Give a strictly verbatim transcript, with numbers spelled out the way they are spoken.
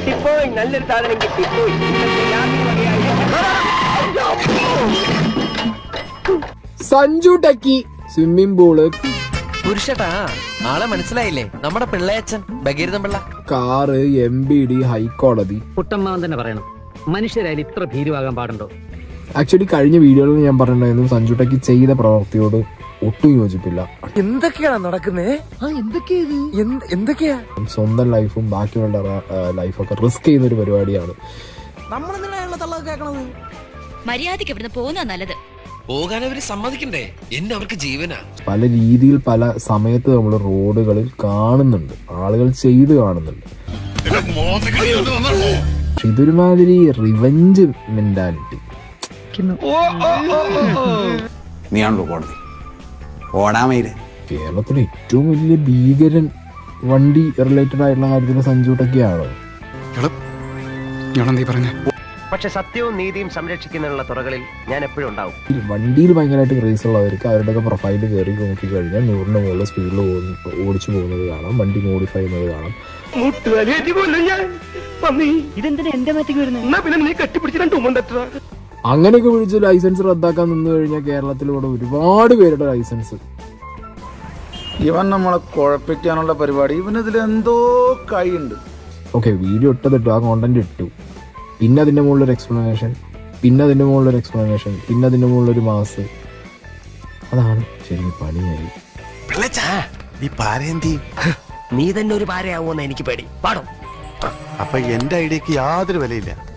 കിട്ടിപ്പോയി, നല്ലൊരു സാധനം കിട്ടിപ്പോയി. സഞ്ജു ടെക്കി സ്വിമ്മിംഗ് പൂള്, പുരുഷട്ടാ ആളെ മനസ്സിലായില്ലേ? നമ്മുടെ Pillayachan Bhageerathan Pillai. Car, M B D, ഹൈക്കോടതി. കുട്ടമ്മാവൻ തന്നെ പറയണം, മനുഷ്യരായാലും ഇത്ര ഭീരുവാകാൻ പാടുണ്ടോ? ആക്ച്വലി കഴിഞ്ഞ വീഡിയോയിൽ ഞാൻ പറഞ്ഞിട്ടുണ്ടായിരുന്നു സഞ്ജു ടെക്കി ചെയ്ത പ്രവൃത്തിയോട് ഒട്ടും യോജിപ്പില്ല. എന്തൊക്കെയാണ് നടക്കുന്നേ? എന്തൊക്കെയാ? സ്വന്തം ലൈഫും ബാക്കിയുള്ള ലൈഫൊക്കെ റിസ്ക് ചെയ്യുന്ന ഒരു പരിപാടിയാണ്. മര്യാദയ്ക്ക് ഇവിടുന്ന് പോകുന്ന നല്ലത്. പോകാൻ അവര് സമ്മതിക്കണ്ടേ? എന്നെ അവർക്ക് ജീവനാ. പല രീതിയിൽ പല സമയത്ത് നമ്മൾ റോഡുകളിൽ കാണുന്നുണ്ട്, ആളുകൾ ചെയ്ത് കാണുന്നുണ്ട്. ഇതൊരുമാതിരി റിവെഞ്ച് മെന്റാലിറ്റി. നീയാണല്ലോ കോടതി ഓടാമയില്. കേരളത്തിലെ ഏറ്റവും വലിയ ഭീകരൻ വണ്ടി റിലേറ്റഡ് ആയിട്ടുള്ള കാര്യത്തിൽ സഞ്ജു ടെക്കിയാണോ? പക്ഷെ സത്യവും നീതിയും സംരക്ഷിക്കുന്നതിനുള്ള തുറകളിൽ ഞാൻ എപ്പോഴും ഉണ്ടാവും. വണ്ടിയിൽ ഭയങ്കരമായിട്ട് ക്രേസ് ഉള്ളവർക്ക് അവരുടെയൊക്കെ പ്രൊഫൈല് കയറി നോക്കി കഴിഞ്ഞാൽ നൂറിന് മുകളിൽ സ്പീഡിൽ ഓടിച്ചു പോകുന്നത് കാണാം, വണ്ടി മോഡിഫൈ ചെയ്യുന്നത് കാണാം. അങ്ങനെയൊക്കെ വിളിച്ച് ലൈസൻസ് റദ്ദാക്കാൻ നിന്ന് കഴിഞ്ഞാൽ കേരളത്തിലൂടെ ഒരുപാട് പേരുടെ ലൈസൻസ്. ഇവൻ നമ്മളെ കുഴപ്പിക്കാനുള്ള പരിപാടി, ഇവനിതിൽ എന്തോ കൈയുണ്ട്. ഓക്കെ, വീഡിയോ ഇട്ടതിട്ടു, ആ കോണ്ടന്റ് ഇട്ടു, പിന്നെ അതിന്റെ മുകളിലൊരു എക്സ്പ്ലനേഷൻ, പിന്നെ അതിന്റെ മുകളിലൊരു എക്സ്പ്ലനേഷൻ, പിന്നെ അതിന്റെ മുകളിലൊരു മാസ്. അതാണ് ശരിക്കും പണിയായി. നീ തന്നെ ഒരു പാരയാവുമെന്ന് എനിക്ക് പേടി. പാടും. അപ്പൊ എന്റെ ഐഡിയക്ക് യാതൊരു വിലയില്ല.